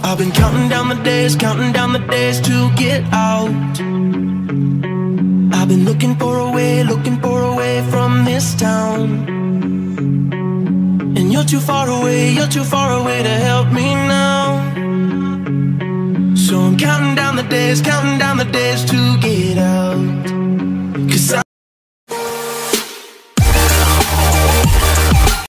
I've been counting down the days to get out. I've been looking for a way from this town. And you're too far away to help me now. So I'm counting down the days to get out.